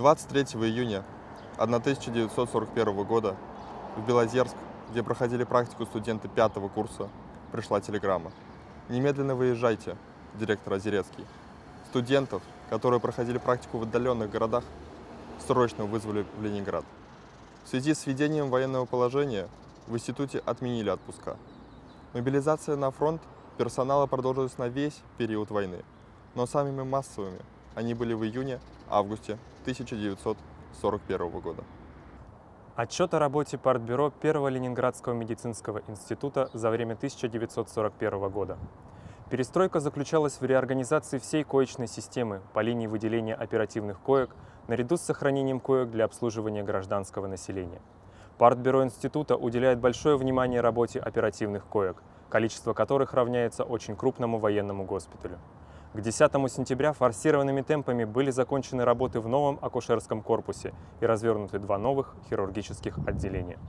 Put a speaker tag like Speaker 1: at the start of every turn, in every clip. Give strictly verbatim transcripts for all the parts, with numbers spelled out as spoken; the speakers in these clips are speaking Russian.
Speaker 1: двадцать третьего июня тысяча девятьсот сорок первого года в Белозерск, где проходили практику студенты пятого курса, пришла телеграмма. Немедленно выезжайте, директор Озерецкий. Студентов, которые проходили практику в отдаленных городах, срочно вызвали в Ленинград. В связи с введением военного положения в институте отменили отпуска. Мобилизация на фронт персонала продолжилась на весь период войны, но самыми массовыми они были в июне-августе тысяча девятьсот сорок первого года.
Speaker 2: Отчет о работе Партбюро Первого Ленинградского медицинского института за время тысяча девятьсот сорок первого года. Перестройка заключалась в реорганизации всей коечной системы по линии выделения оперативных коек наряду с сохранением коек для обслуживания гражданского населения. Партбюро института уделяет большое внимание работе оперативных коек, количество которых равняется очень крупному военному госпиталю. К десятому сентября форсированными темпами были закончены работы в новом акушерском корпусе и развернуты два новых хирургических отделения.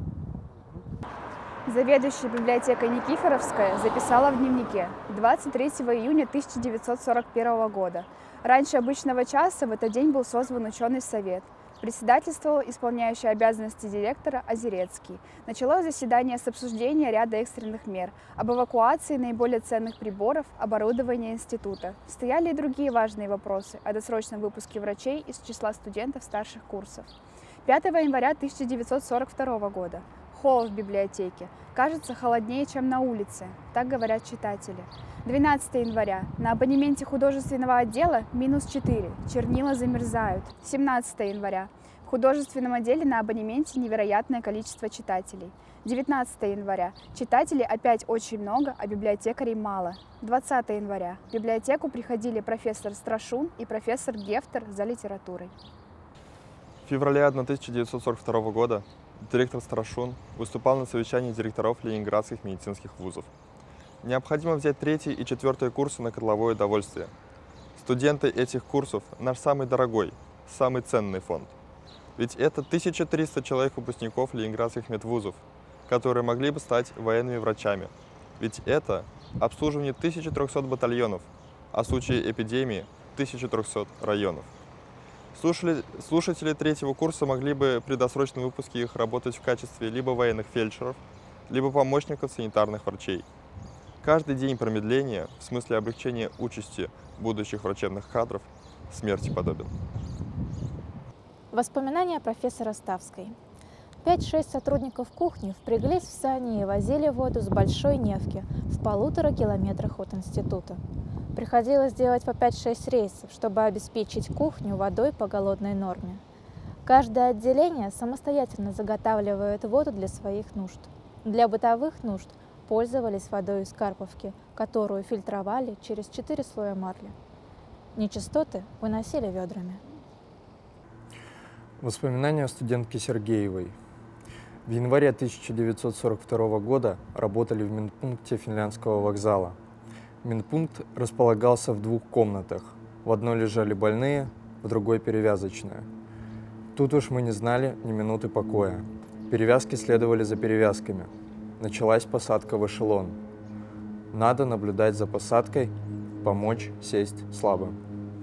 Speaker 3: Заведующая библиотекой Никифоровская записала в дневнике двадцать третьего июня тысяча девятьсот сорок первого года. Раньше обычного часа в этот день был созван ученый совет. Председательствовал исполняющий обязанности директора Озерецкий. Началось заседание с обсуждения ряда экстренных мер об эвакуации наиболее ценных приборов, оборудования института. Стояли и другие важные вопросы о досрочном выпуске врачей из числа студентов старших курсов. пятого января тысяча девятьсот сорок второго года. Холод в библиотеке. Кажется, холоднее, чем на улице. Так говорят читатели. двенадцатого января. На абонементе художественного отдела минус четыре. Чернила замерзают. семнадцатого января. В художественном отделе на абонементе невероятное количество читателей. девятнадцатого января. Читателей опять очень много, а библиотекарей мало. двадцатого января. В библиотеку приходили профессор Страшун и профессор Гефтер за литературой.
Speaker 1: В феврале тысяча девятьсот сорок второго года директор Страшун выступал на совещании директоров ленинградских медицинских вузов. Необходимо взять третий и четвертый курсы на котловое довольствие. Студенты этих курсов – наш самый дорогой, самый ценный фонд. Ведь это тысяча триста человек выпускников ленинградских медвузов, которые могли бы стать военными врачами. Ведь это обслуживание тысячи трёхсот батальонов, а в случае эпидемии – тысячи трёхсот районов. Слушали, слушатели третьего курса могли бы при досрочном выпуске их работать в качестве либо военных фельдшеров, либо помощников санитарных врачей. Каждый день промедления, в смысле облегчения участи будущих врачебных кадров, смерти подобен.
Speaker 4: Воспоминания профессора Ставской. Пять-шесть сотрудников кухни впряглись в сани и возили воду с Большой Невки в полутора километрах от института. Приходилось делать по пять-шесть рейсов, чтобы обеспечить кухню водой по голодной норме. Каждое отделение самостоятельно заготавливает воду для своих нужд. Для бытовых нужд пользовались водой из Карповки, которую фильтровали через четыре слоя марли. Нечистоты выносили ведрами.
Speaker 5: Воспоминания студентки Сергеевой. В январе тысяча девятьсот сорок второго года работали в медпункте Финляндского вокзала. Медпункт располагался в двух комнатах. В одной лежали больные, в другой перевязочная. Тут уж мы не знали ни минуты покоя. Перевязки следовали за перевязками. Началась посадка в эшелон. Надо наблюдать за посадкой, помочь сесть слабым.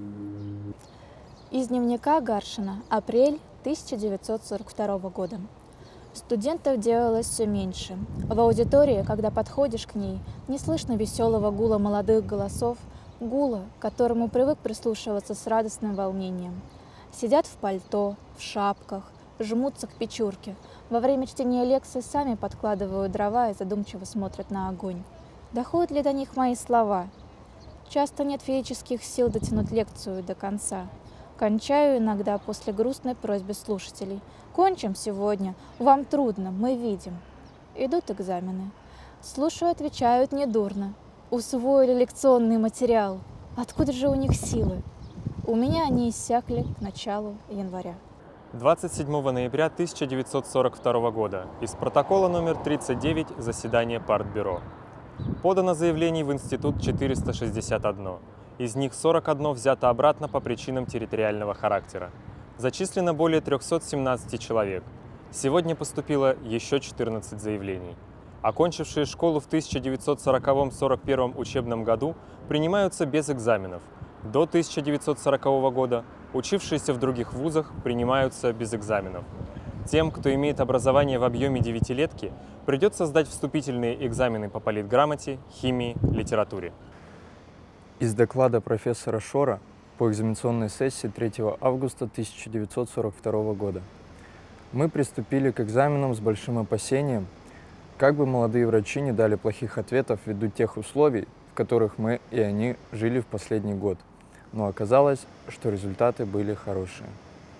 Speaker 4: Из дневника Гаршина. Апрель тысяча девятьсот сорок второго года. Студентов делалось все меньше. В аудитории, когда подходишь к ней, не слышно веселого гула молодых голосов, гула, к которому привык прислушиваться с радостным волнением. Сидят в пальто, в шапках, жмутся к печурке. Во время чтения лекции сами подкладывают дрова и задумчиво смотрят на огонь. Доходят ли до них мои слова? Часто нет физических сил дотянуть лекцию до конца. Кончаю иногда после грустной просьбы слушателей. Кончим сегодня, вам трудно, мы видим. Идут экзамены. Слушаю, отвечают недурно. Усвоили лекционный материал. Откуда же у них силы? У меня они иссякли к началу января.
Speaker 2: двадцать седьмого ноября тысяча девятьсот сорок второго года. Из протокола номер тридцать девять заседания Партбюро. Подано заявлений в институт четыреста шестьдесят одно. Из них сорок одно взято обратно по причинам территориального характера. Зачислено более трёхсот семнадцати человек. Сегодня поступило еще четырнадцать заявлений. Окончившие школу в тысяча девятьсот сороковом — сорок первом учебном году принимаются без экзаменов. До тысяча девятьсот сорокового года учившиеся в других вузах принимаются без экзаменов. Тем, кто имеет образование в объеме девятилетки, придется сдать вступительные экзамены по политграмоте, химии, литературе.
Speaker 5: Из доклада профессора Шора по экзаменационной сессии третьего августа тысяча девятьсот сорок второго года. Мы приступили к экзаменам с большим опасением, как бы молодые врачи не дали плохих ответов ввиду тех условий, в которых мы и они жили в последний год. Но оказалось, что результаты были хорошие.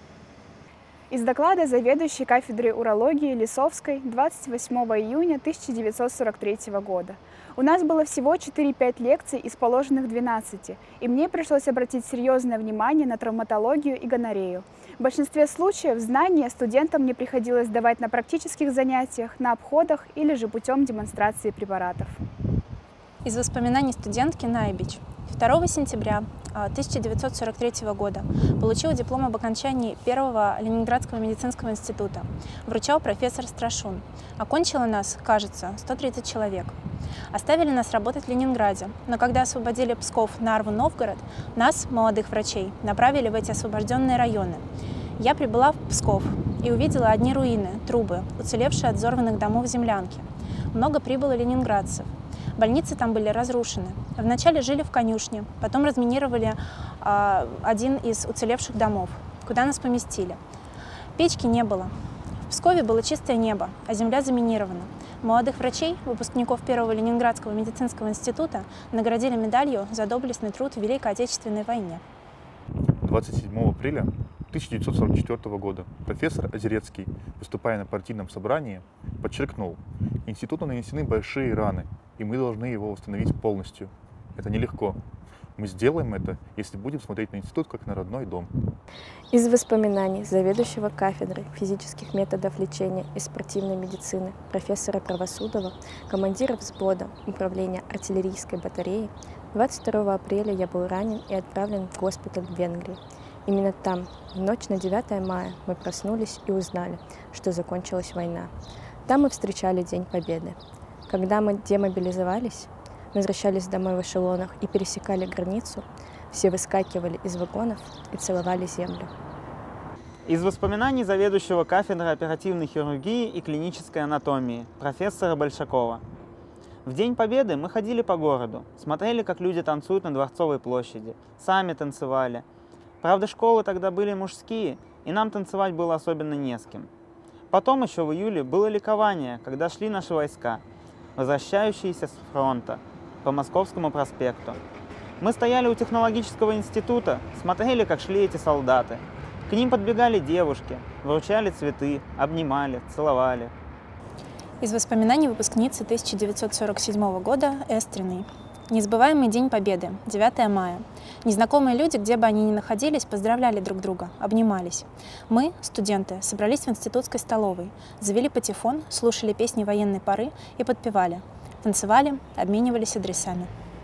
Speaker 3: Из доклада заведующей кафедрой урологии Лисовской двадцать восьмого июня тысяча девятьсот сорок третьего года. У нас было всего четыре-пять лекций из положенных двенадцати, и мне пришлось обратить серьезное внимание на травматологию и гонорею. В большинстве случаев знания студентам мне приходилось давать на практических занятиях, на обходах или же путем демонстрации препаратов.
Speaker 6: Из воспоминаний студентки Найбич. второго сентября тысяча девятьсот сорок третьего года получила диплом об окончании первого Ленинградского медицинского института. Вручал профессор Страшун. Окончило нас, кажется, сто тридцать человек. Оставили нас работать в Ленинграде, но когда освободили Псков, Нарву, Новгород, нас, молодых врачей, направили в эти освобожденные районы. Я прибыла в Псков и увидела одни руины, трубы, уцелевшие от взорванных домов землянки. Много прибыло ленинградцев. Больницы там были разрушены. Вначале жили в конюшне, потом разминировали э, один из уцелевших домов, куда нас поместили. Печки не было. В Пскове было чистое небо, а земля заминирована. Молодых врачей, выпускников первого Ленинградского медицинского института, наградили медалью за доблестный труд в Великой Отечественной войне.
Speaker 7: двадцать седьмого апреля тысяча девятьсот сорок четвёртого года профессор Озерецкий, выступая на партийном собрании, подчеркнул: институту нанесены большие раны, и мы должны его восстановить полностью. Это нелегко. Мы сделаем это, если будем смотреть на институт как на родной дом.
Speaker 8: Из воспоминаний заведующего кафедрой физических методов лечения и спортивной медицины профессора Правосудова, командира взвода управления артиллерийской батареи, двадцать второго апреля я был ранен и отправлен в госпиталь в Венгрии. Именно там, в ночь на девятое мая, мы проснулись и узнали, что закончилась война. Там мы встречали День Победы. Когда мы демобилизовались, возвращались домой в эшелонах и пересекали границу, все выскакивали из вагонов и целовали землю.
Speaker 9: Из воспоминаний заведующего кафедрой оперативной хирургии и клинической анатомии профессора Большакова. В День Победы мы ходили по городу, смотрели, как люди танцуют на Дворцовой площади, сами танцевали. Правда, школы тогда были мужские, и нам танцевать было особенно не с кем. Потом еще в июле было ликование, когда шли наши войска, возвращающиеся с фронта по Московскому проспекту. Мы стояли у технологического института, смотрели, как шли эти солдаты. К ним подбегали девушки, вручали цветы, обнимали, целовали.
Speaker 6: Из воспоминаний выпускницы тысяча девятьсот сорок седьмого года Эстриной. Незабываемый День Победы, девятое мая. Незнакомые люди, где бы они ни находились, поздравляли друг друга, обнимались. Мы, студенты, собрались в институтской столовой, завели патефон, слушали песни военной поры и подпевали. Танцевали, обменивались адресами.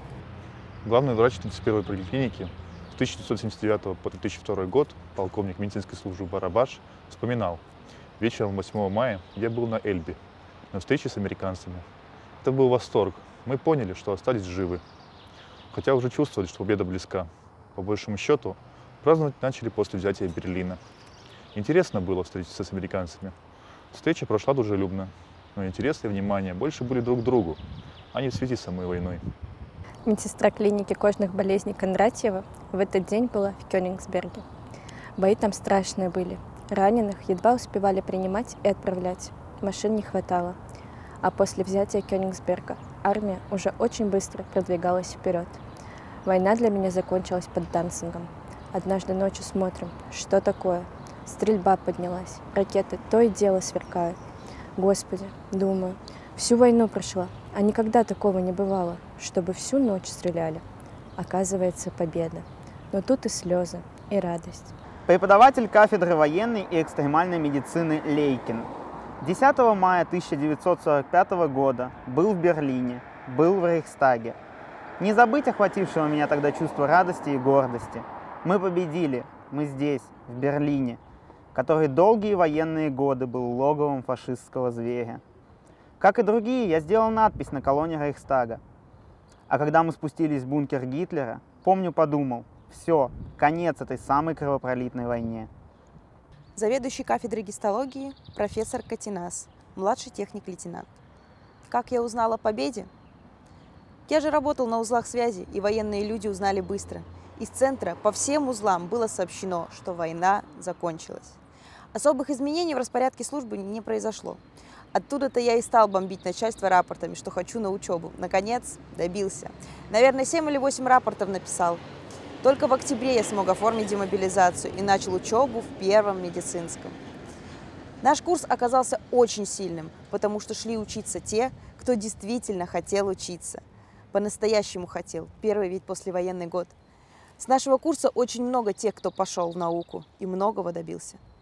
Speaker 7: Главный врач тридцать первой поликлиники с тысяча девятьсот семьдесят девятого по две тысячи второй год, полковник медицинской службы Барабаш, вспоминал: вечером восьмого мая я был на Эльбе, на встрече с американцами. Это был восторг. Мы поняли, что остались живы. Хотя уже чувствовали, что победа близка. По большему счету, праздновать начали после взятия Берлина. Интересно было встретиться с американцами. Встреча прошла дружелюбно, но интерес и внимание больше были друг к другу, а не в связи с самой войной.
Speaker 8: Медсестра клиники кожных болезней Кондратьева в этот день была в Кёнигсберге. Бои там страшные были. Раненых едва успевали принимать и отправлять. Машин не хватало. А после взятия Кёнигсберга армия уже очень быстро продвигалась вперед. Война для меня закончилась под Данцигом. Однажды ночью смотрим, что такое? Стрельба поднялась, ракеты то и дело сверкают. Господи, думаю, всю войну прошла, а никогда такого не бывало, чтобы всю ночь стреляли. Оказывается, победа. Но тут и слезы, и радость.
Speaker 9: Преподаватель кафедры военной и экстремальной медицины Лейкин. десятого мая тысяча девятьсот сорок пятого года был в Берлине, был в Рейхстаге. Не забыть охватившего меня тогда чувство радости и гордости. Мы победили, мы здесь, в Берлине, который долгие военные годы был логовом фашистского зверя. Как и другие, я сделал надпись на колонне Рейхстага. А когда мы спустились в бункер Гитлера, помню, подумал: Все, конец этой самой кровопролитной войне.
Speaker 10: Заведующий кафедрой гистологии профессор Катинас, младший техник-лейтенант. Как я узнала о победе? Я же работал на узлах связи, и военные люди узнали быстро. Из центра по всем узлам было сообщено, что война закончилась. Особых изменений в распорядке службы не произошло. Оттуда-то я и стал бомбить начальство рапортами, что хочу на учебу. Наконец, добился. Наверное, семь или восемь рапортов написал. Только в октябре я смог оформить демобилизацию и начал учебу в первом медицинском. Наш курс оказался очень сильным, потому что шли учиться те, кто действительно хотел учиться. По-настоящему хотел. Первый ведь послевоенный год. С нашего курса очень много тех, кто пошел в науку и многого добился.